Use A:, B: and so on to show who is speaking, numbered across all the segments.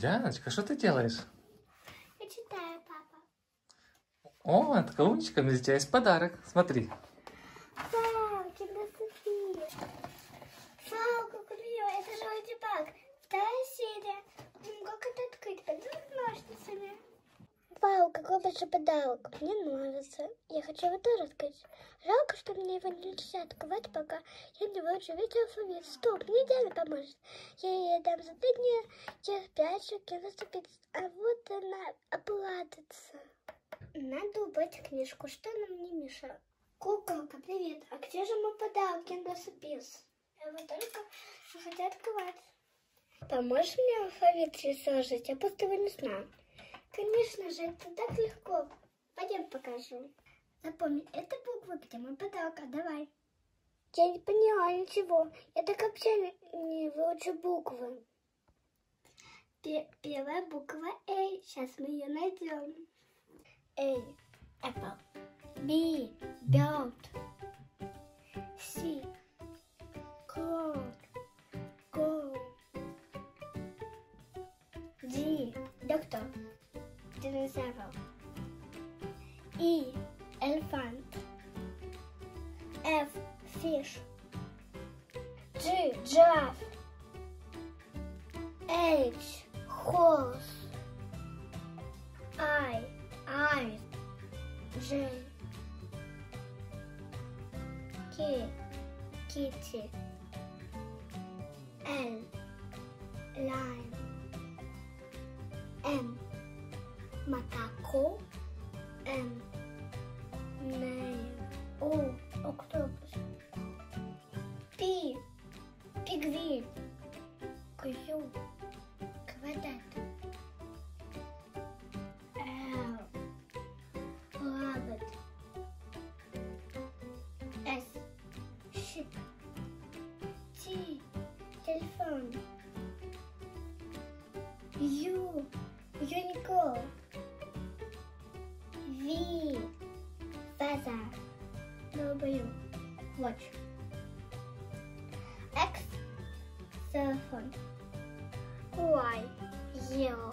A: Яночка, что ты делаешь?
B: Я читаю, папа.
A: О, такая умничка, у меня для тебя есть подарок. Смотри.
B: Вау, тебя София. Вау, как клево. Это же Леди Баг. Вторая серия. Как это открыть? Пойдем ножницами. Вау, какой большой подарок. Мне нравится. Я хочу его тоже открыть. Жалко, что мне его нельзя открывать, пока я не выучу весь алфавит. Стоп, мне Диана поможет. Я ей дам задание, я спрячу, я наступит. А вот она оплатится. Надо убрать книжку, что нам не мешает. Куколка, привет. А где же мой подарок, Киндер-сюрприз? Я его только хотят открывать. Поможешь мне алфавит сложить? Я просто его не знаю. Конечно же, это так легко. Пойдем покажу. Запомни, это буква, где мой подарок. Давай. Я не поняла ничего. Я так вообще не выучу буквы. Первая буква А. Сейчас мы ее найдем. A. Apple. B. Bird. C. Cloud. Go. D. Doctor. Dinosaur. E. Elephant. F. Fish. G. Giraffe. H. Horse. I. Eyes. J. K. Kitty. L. Lion. M. Macaco. N. Nail. O. Octopus. P. Pigwin. Козел. Квадрат. L. Rabbit. S. Sheep. T. Telephone. U. Unicorn. V. Feather. W. Watch. X. Cell phone. Y. Yellow.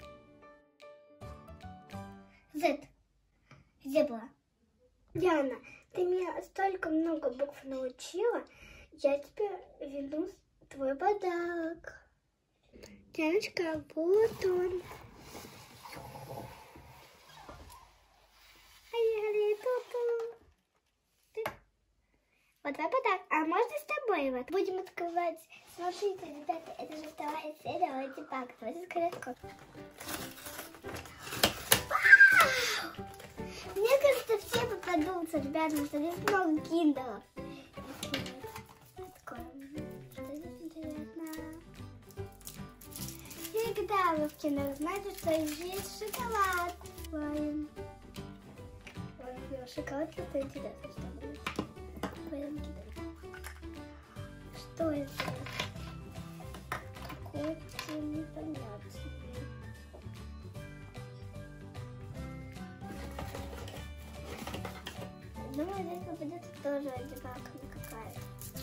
B: Z. Зебра. Диана, ты меня столько много букв научила, я тебе верну твой подарок. Дианочка, вот он. Вот твой подарок. А можно с тобой вот? Будем открывать. Смотрите, ребята, это же вторая серия Леди Баг. Давайте скорее откроем. Мне кажется, все попадутся, ребята, что здесь много киндеров. Откроем. Что здесь интересно? И когда вы в киндерах знаете, что здесь шоколад. Ой, шоколад, это интересно, что будет. Пойдем кидать. Что это? Какой-то непонятный. Думаю, здесь попадется тоже одинаковая какая-то.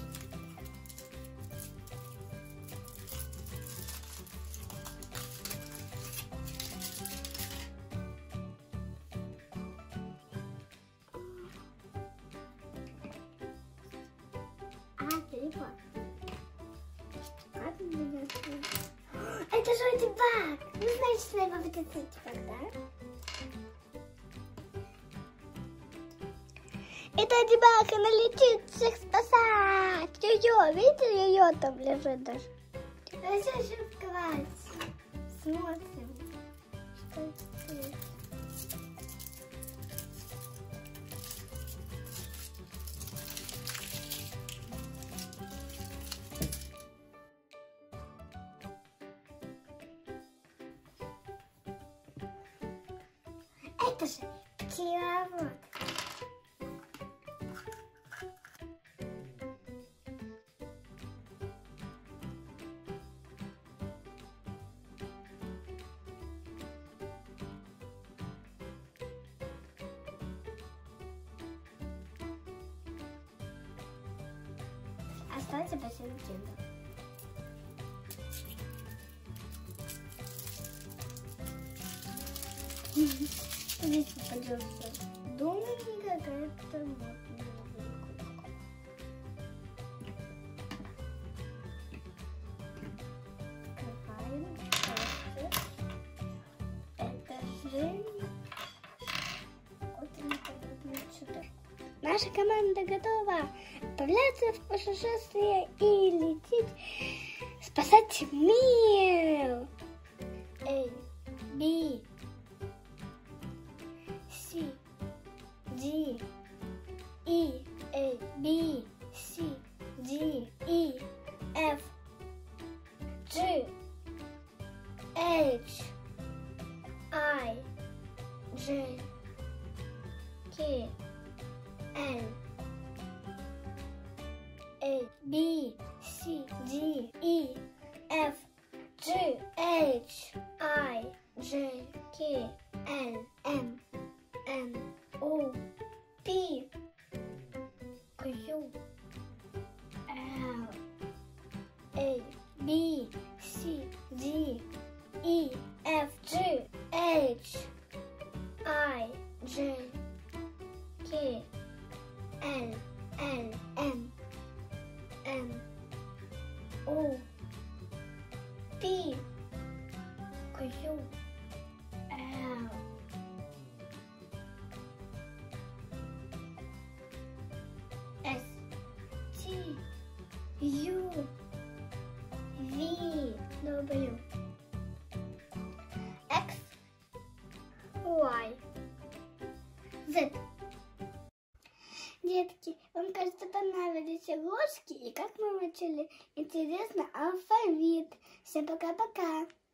B: Телефон. Как меня зовут? Это же Леди Баг! Ну, значит, что я попадется Леди Баг, да? Это Леди Баг, она летит всех спасать. Ее, видите, ее там лежит даже. Давайте еще открывать. Смотрим, что это. Это же пчеловод. Остался бассейн Киндер. Здесь попадется. Думаю, какая-то модная. Открываем. Это же... Наша команда готова отправляться в путешествие и лететь спасать мир. A, B, C, D, E, A, B, C, D, E, F, G, H, I, J, K, L, A, B, C, D, E, F, G, H, I, J, K, L, M, N, O, P, Q, L, A, B, C, D, E, F, G, H, I, J, K, L, L, M, N, O, P, Q, L, S, T, U, V, W, X, Y, Z. Детки, вам, кажется, понравились игрушки и как мы учили интересно алфавит. Всем пока-пока!